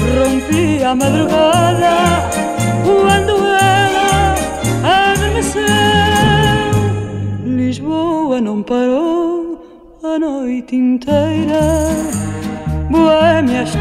rompi a madrugada quando ela adormeceu. Lisboa não parou a noite inteira, Boêmia